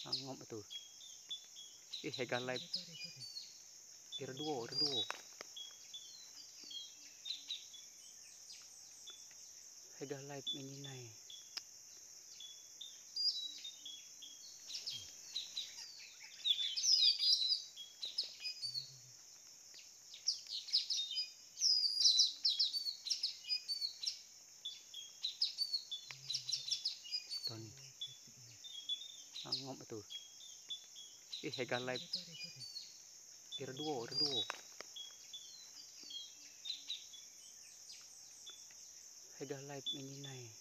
Angop betul. Hegan live. Reduo. Hegan live ini nai. Tony. Angop betul. Hegan live. Reduo. Hegan live ini nai.